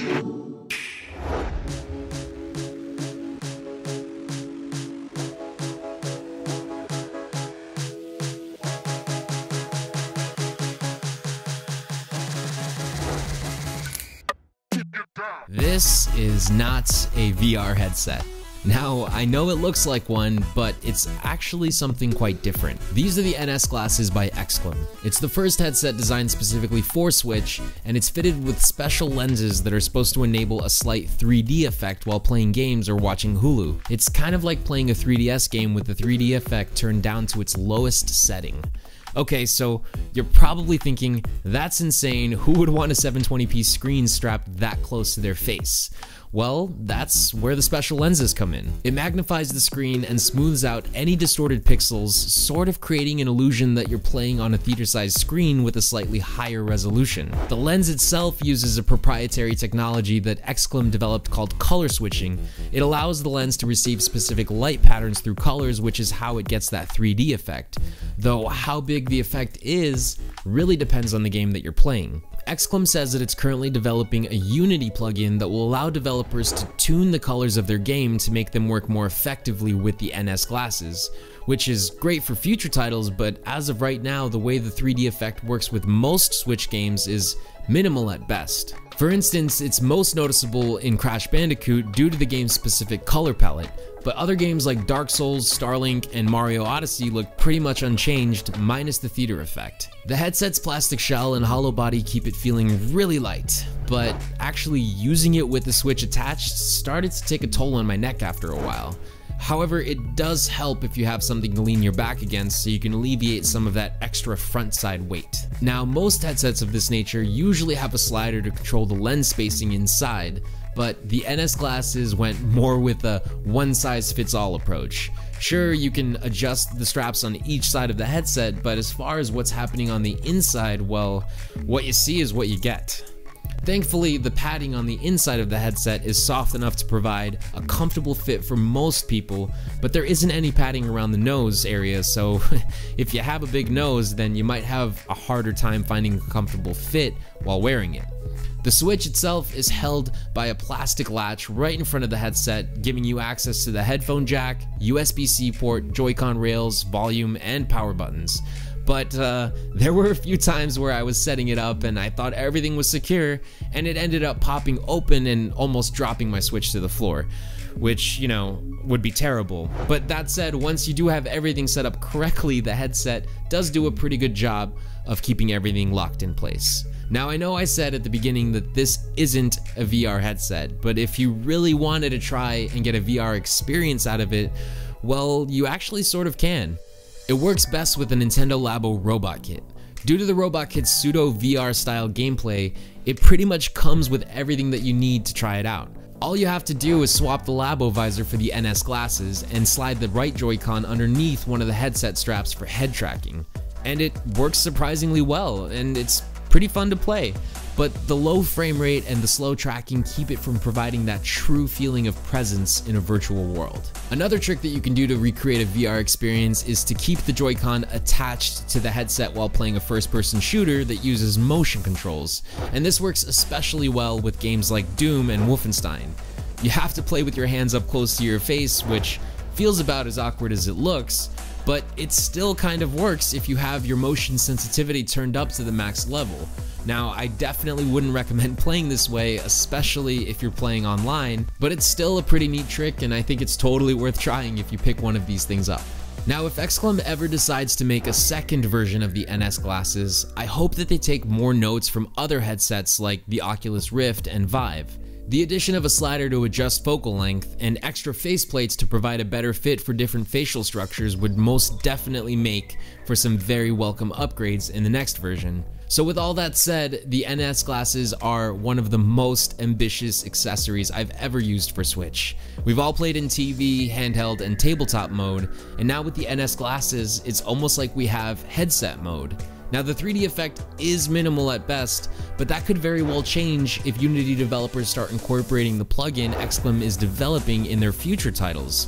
This is not a VR headset. Now, I know it looks like one, but it's actually something quite different. These are the NS glasses by Exclaim. It's the first headset designed specifically for Switch, and it's fitted with special lenses that are supposed to enable a slight 3D effect while playing games or watching Hulu. It's kind of like playing a 3DS game with the 3D effect turned down to its lowest setting. Okay, so you're probably thinking, that's insane, who would want a 720p screen strapped that close to their face? Well, that's where the special lenses come in. It magnifies the screen and smooths out any distorted pixels, sort of creating an illusion that you're playing on a theater-sized screen with a slightly higher resolution. The lens itself uses a proprietary technology that Exclaim developed called color switching. It allows the lens to receive specific light patterns through colors, which is how it gets that 3D effect. Though how big the effect is really depends on the game that you're playing. Exclaim says that it's currently developing a Unity plugin that will allow developers to tune the colors of their game to make them work more effectively with the NS glasses, which is great for future titles, but as of right now, the way the 3D effect works with most Switch games is minimal at best. For instance, it's most noticeable in Crash Bandicoot due to the game's specific color palette, but other games like Dark Souls, Starlink, and Mario Odyssey look pretty much unchanged, minus the theater effect. The headset's plastic shell and hollow body keep it feeling really light, but actually using it with the Switch attached started to take a toll on my neck after a while. However, it does help if you have something to lean your back against so you can alleviate some of that extra front side weight. Now, most headsets of this nature usually have a slider to control the lens spacing inside, but the NS glasses went more with a one-size-fits-all approach. Sure, you can adjust the straps on each side of the headset, but as far as what's happening on the inside, well, what you see is what you get. Thankfully, the padding on the inside of the headset is soft enough to provide a comfortable fit for most people, but there isn't any padding around the nose area, so if you have a big nose, then you might have a harder time finding a comfortable fit while wearing it. The Switch itself is held by a plastic latch right in front of the headset, giving you access to the headphone jack, USB-C port, Joy-Con rails, volume, and power buttons. But there were a few times where I was setting it up and I thought everything was secure, and it ended up popping open and almost dropping my Switch to the floor, which, you know, would be terrible. But that said, once you do have everything set up correctly, the headset does do a pretty good job of keeping everything locked in place. Now, I know I said at the beginning that this isn't a VR headset, but if you really wanted to try and get a VR experience out of it, well, you actually sort of can. It works best with the Nintendo Labo Robot Kit. Due to the Robot Kit's pseudo VR style gameplay, it pretty much comes with everything that you need to try it out. All you have to do is swap the Labo visor for the NS glasses and slide the right Joy-Con underneath one of the headset straps for head tracking. And it works surprisingly well, and it's pretty fun to play. But the low frame rate and the slow tracking keep it from providing that true feeling of presence in a virtual world. Another trick that you can do to recreate a VR experience is to keep the Joy-Con attached to the headset while playing a first-person shooter that uses motion controls. And this works especially well with games like Doom and Wolfenstein. You have to play with your hands up close to your face, which feels about as awkward as it looks, but it still kind of works if you have your motion sensitivity turned up to the max level. Now, I definitely wouldn't recommend playing this way, especially if you're playing online, but it's still a pretty neat trick, and I think it's totally worth trying if you pick one of these things up. Now, if Exclaim ever decides to make a second version of the NS glasses, I hope that they take more notes from other headsets like the Oculus Rift and Vive. The addition of a slider to adjust focal length and extra faceplates to provide a better fit for different facial structures would most definitely make for some very welcome upgrades in the next version. So with all that said, the NS glasses are one of the most ambitious accessories I've ever used for Switch. We've all played in TV, handheld, and tabletop mode, and now with the NS glasses, it's almost like we have headset mode. Now, the 3D effect is minimal at best, but that could very well change if Unity developers start incorporating the plugin Exclaim is developing in their future titles.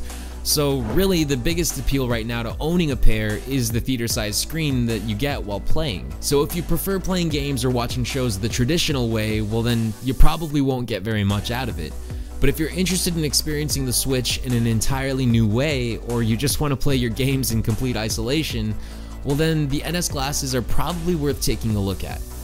So really, the biggest appeal right now to owning a pair is the theater-sized screen that you get while playing. So if you prefer playing games or watching shows the traditional way, well then you probably won't get very much out of it. But if you're interested in experiencing the Switch in an entirely new way, or you just want to play your games in complete isolation, well then the NS glasses are probably worth taking a look at.